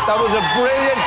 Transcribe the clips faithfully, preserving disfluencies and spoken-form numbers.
That was a brilliant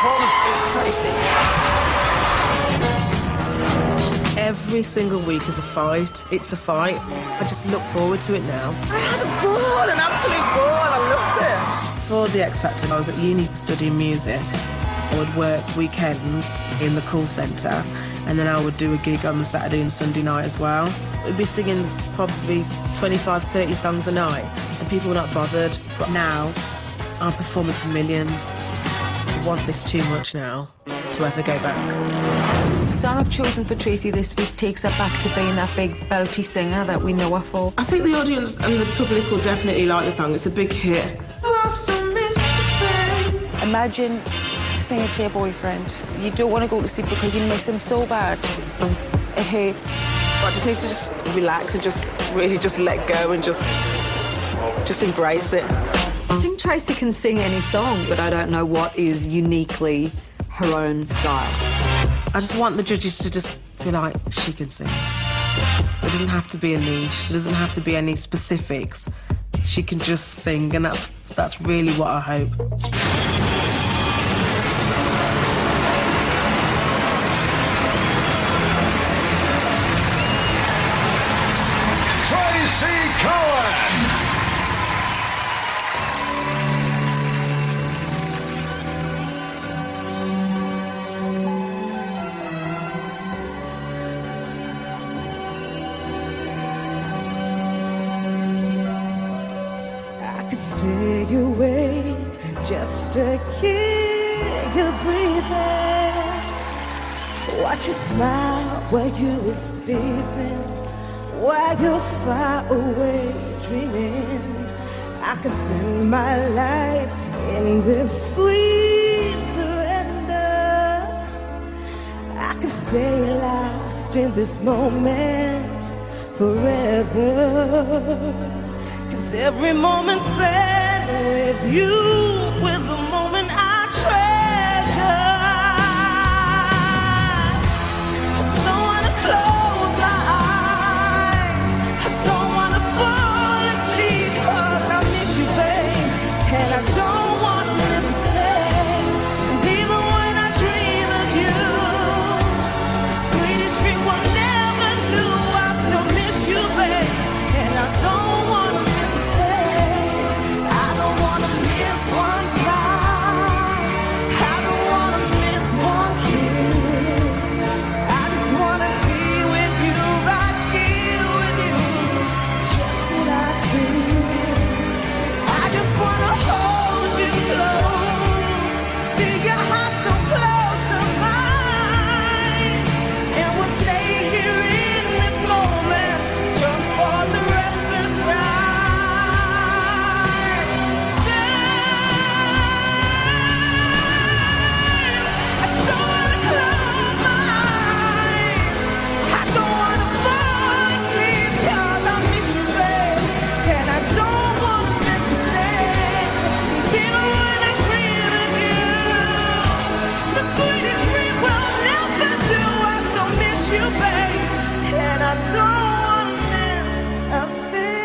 performance. Tracy. Every single week is a fight. It's a fight. I just look forward to it now. I had a ball, an absolute ball. I loved it. Before the X Factor, I was at uni studying music. I would work weekends in the call centre, and then I would do a gig on the Saturday and Sunday night as well. We'd be singing probably twenty-five, thirty songs a night, and people were not bothered. But now, I'm performing to millions. I want this too much now to ever go back. The song I've chosen for Tracy this week takes her back to being that big belty singer that we know her for. I think the audience and the public will definitely like the song. It's a big hit. Imagine singing to your boyfriend. You don't want to go to sleep because you miss him so bad. It hurts. I just need to just relax and just really just let go and just just embrace it. I think Tracy can sing any song, but I don't know what is uniquely her own style. I just want the judges to just be like, she can sing. It doesn't have to be a niche. It doesn't have to be any specifics. She can just sing, and that's that's really what I hope. Tracy Cohen. I could stay awake just to hear you breathing. Watch you smile while you were sleeping, while you're far away dreaming. I could spend my life in this sweet surrender. I could stay lost in this moment forever. Cause every moment spent with you was a moment I treasure. I don't wanna close my eyes, I don't wanna fall asleep, cause I miss you, babe, and I don't wanna miss a thing. Cause even when I dream of you, the sweetest dream will never do. I still miss you, babe, and I don't wanna miss a thing. I don't wanna miss one smile, I don't wanna miss one kiss. I just wanna be with you, right here with you, just like this. I just wanna hold you close, feel your heart so close to mine, and we'll stay here in this moment just for the rest of time. I don't wanna close my eyes, I don't wanna fall asleep, cause I miss you, babe, and I don't wanna miss a thing. Cause even when I dream of you, the sweetest dream will never do. I still miss you, babe, and I don't wanna miss a thing.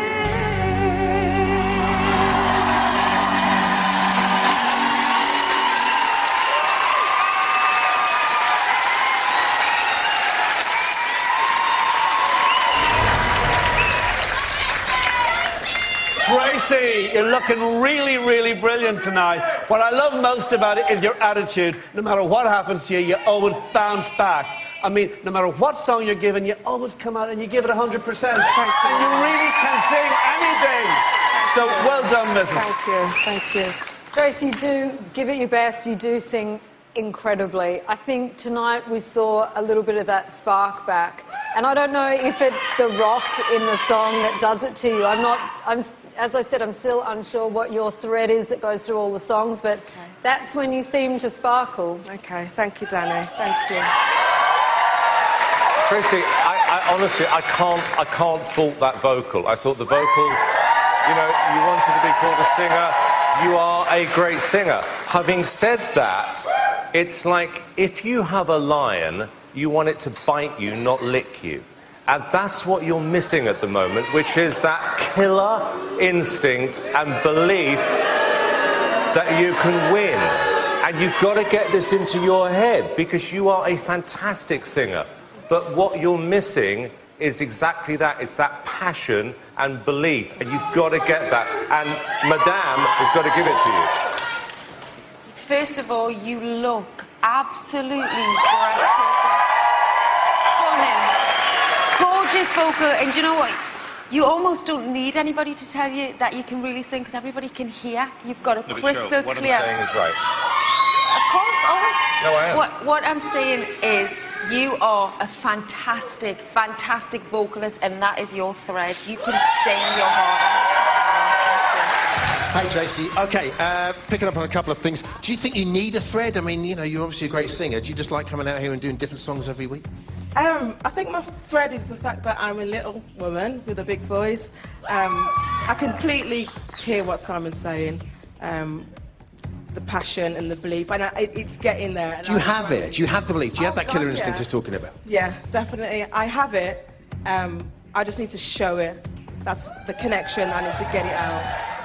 Tracy, you're looking really, really brilliant tonight. What I love most about it is your attitude. No matter what happens to you, you always bounce back. I mean, no matter what song you're given, you always come out and you give it one hundred percent. And you really can sing anything. So well done, missus Thank you, thank you. Tracy, you do give it your best. You do sing incredibly. I think tonight we saw a little bit of that spark back. And I don't know if it's the rock in the song that does it to you. I'm not, I'm, as I said, I'm still unsure what your thread is that goes through all the songs, but Okay. that's when you seem to sparkle. Okay, thank you, Danny, thank you. Tracy, I, I honestly, I can't, I can't fault that vocal. I thought the vocals, you know, you wanted to be called a singer. You are a great singer. Having said that, it's like if you have a lion, you want it to bite you, not lick you. And that's what you're missing at the moment, which is that killer instinct and belief that you can win. And you've got to get this into your head because you are a fantastic singer. But what you're missing is exactly that. It's that passion and belief. And you've got to get that. And Madame has got to give it to you. First of all, you look absolutely breathtaking. Stunning. Gorgeous vocal. And do you know what? You almost don't need anybody to tell you that you can really sing because everybody can hear. You've got a No, crystal sure, what clear. I'm saying is right. Of course, always. No, I am. What, what I'm saying is you are a fantastic, fantastic vocalist and that is your thread. You can sing your heart out. Hey, J C. OK, uh, picking up on a couple of things. Do you think you need a thread? I mean, you know, you're obviously a great singer. Do you just like coming out here and doing different songs every week? Um, I think my thread is the fact that I'm a little woman with a big voice. Um, I completely hear what Simon's saying, um, the passion and the belief, and I, it, it's getting there. Do you have it? Do you have the belief? Do you have Oh, that killer God, instinct yeah. he's talking about? Yeah, definitely. I have it. Um, I just need to show it. That's the connection. I need to get it out.